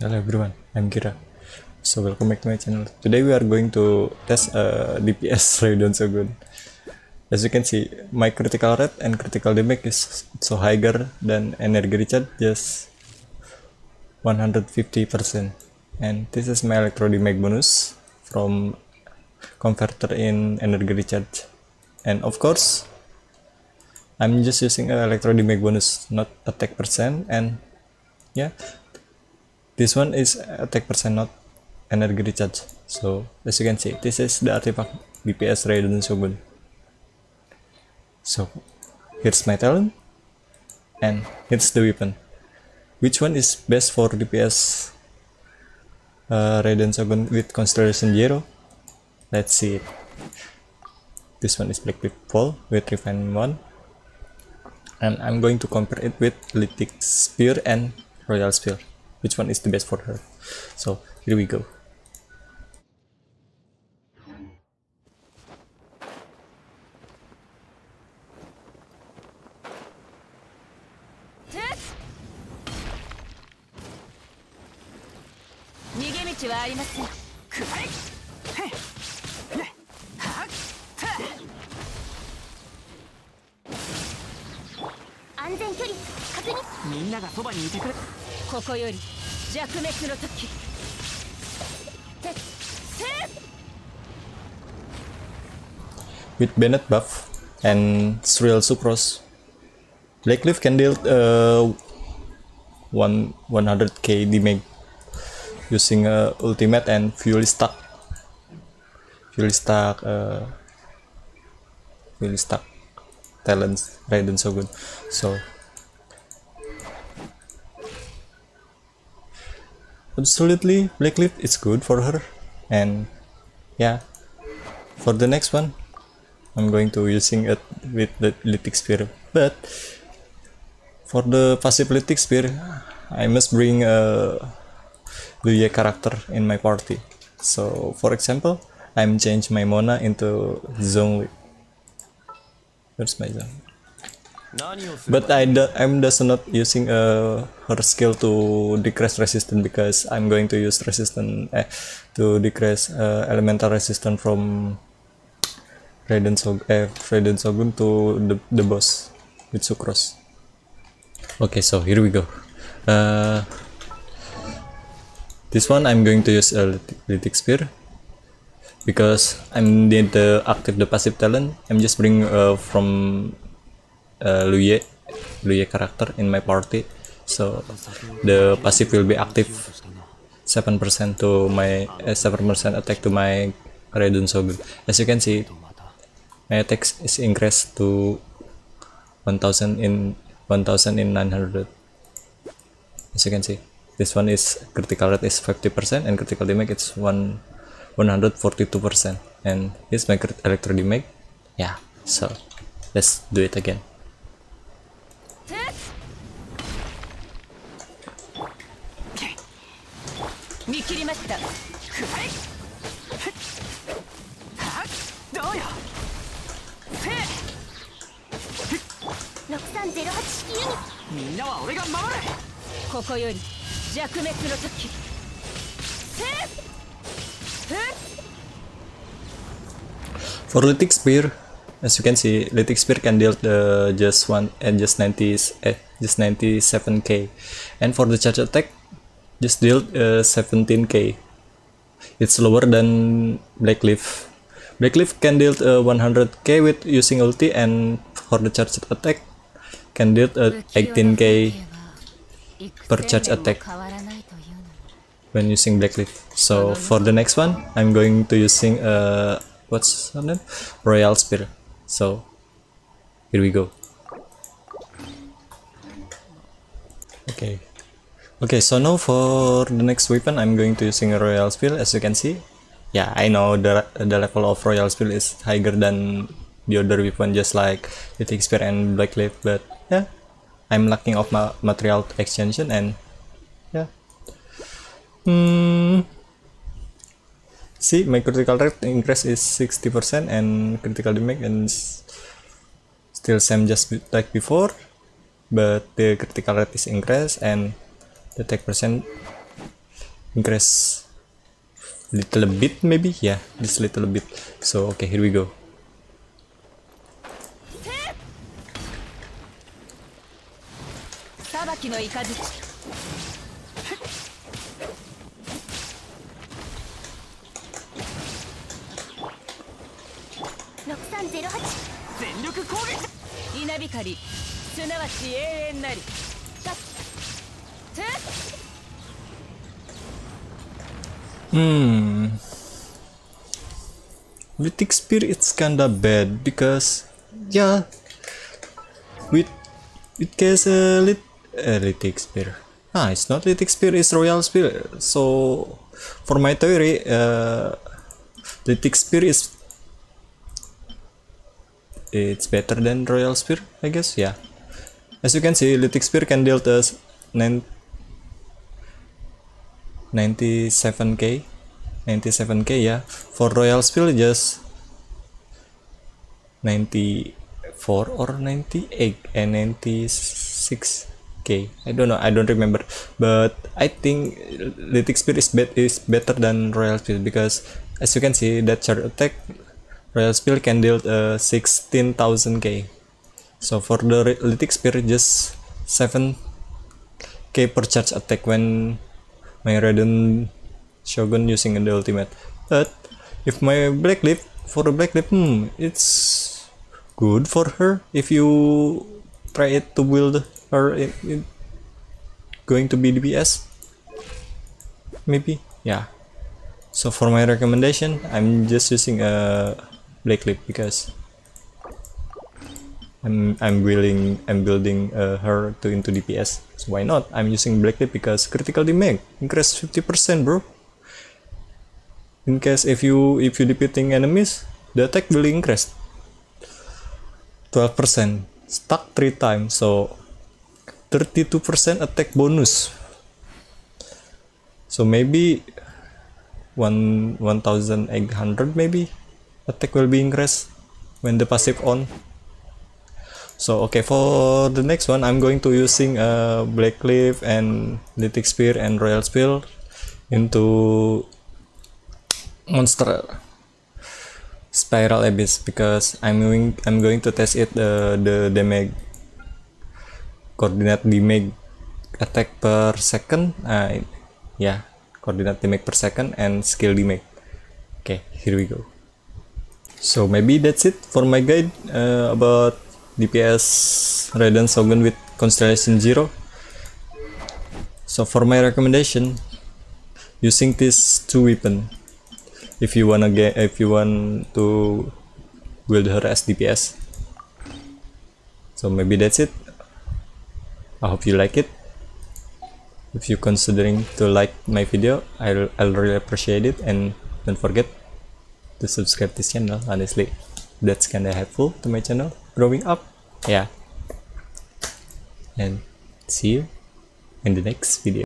Hello everyone, I'm Kira. So welcome back to my channel. Today we are going to test DPS Raiden Shogun. As you can see, my critical rate and critical damage is so higher than energy recharge, just 150%. And this is my electro damage bonus from converter in energy recharge. And of course, I'm just using an electro damage bonus, not attack percent. And yeah, this one is attack percent, not energy recharge. So as you can see, this is the artifact DPS Raiden Shogun. So here's my talent, and here's the weapon. Which one is best for DPS Raiden Shogun with Constellation Zero? Let's see it. This one is Black Cliff Fall with Refine 1, and I'm going to compare it with Lithic Spear and Royal Spear. Which one is the best for her? So here we go. With Bennett buff and Shrill Sucrose, Black Cliff can deal 100k damage using ultimate and Fury Stack talents Raiden Shogun. So absolutely Black Cliff is good for her. And yeah, for the next one I'm going to using it with the Lithic Spear, but for the passive Lithic Spear I must bring a Luye character in my party. So for example, I'm change my Mona into Zhongli. Where's my Zhong? But I'm just not using her skill to decrease resistance, because I'm going to use resistance to decrease elemental resistance from Raiden Shogun to the boss with Sucrose. Okay, so here we go. This one I'm going to use a Lithic Spear because I need to active the passive talent. I'm just bring from Luye character in my party, so the passive will be active 7% to my 7% attack to my Raiden Shogun. As you can see, my attack is increased to 1000 in 900. As you can see, this one is critical rate is 50% and critical damage is 142%. And here's my electro damage. Yeah, so let's do it again. For Lithic Spear, as you can see, Lithic Spear can deal just 97k, and for the charge attack, just deal 17k. It's lower than Black Cliff. Black Cliff can deal 100k with using ulti, and for the charge attack can deal 18k per charge attack when using Black Cliff. So for the next one, I'm going to using what's her name? Royal Spear. So here we go. Okay, so now for the next weapon I'm going to using a Royal Spear. As you can see, yeah, I know the level of Royal Spear is higher than the other weapon, just like Lithic Spear and Black Cliff, but yeah, I'm lacking of my material extension, and yeah. See, my critical rate increase is 60% and critical damage and still same just like before, but the critical rate is increased and the attack percent increase little bit, maybe, yeah, this little bit. So okay, here we go. Mythic Spear, it's kinda bad because, yeah, with it has a Lithic Spear. It's not Lithic Spear, it's Royal Spear. So for my theory, Lithic Spear it's better than Royal Spear, I guess. Yeah, as you can see, Lithic Spear can deal us 97k. Yeah. For Royal Spear just 94 or 98 and 96k. I don't know, I don't remember, but I think Lithic Spear is better than Royal Spear because, as you can see, that charge attack Royal Spear can deal 16,000k. So for the Lithic Spear, just 7k per charge attack when my Raiden Shogun using the ultimate. But if my Blackleaf, for the Blackleaf, it's good for her if you try it to build her in going to be DPS, maybe, yeah. So for my recommendation, I'm just using a Blackleaf because I'm building her into DPS. So why not? I'm using Blackleaf because critical damage increase 50%, bro. In case if you defeating enemies, the attack will increase 12%, stuck 3 times, so 32% attack bonus. So maybe 1800 maybe attack will be increased when the passive on. So okay, for the next one, I'm going to using Blackleaf and Lithic Spear and Royal Spear into monster Spiral Abyss because I'm going to test it the damage, coordinate damage attack per second. Yeah, coordinate damage per second and skill damage. Okay, here we go. So maybe that's it for my guide about DPS Raiden Shogun with Constellation Zero. So for my recommendation, using these two weapons if you want to build her as DPS. So maybe that's it. I hope you like it. If you're considering to like my video, I'll really appreciate it, and don't forget to subscribe this channel. Honestly, that's kinda helpful to my channel growing up. Yeah, and see you in the next video.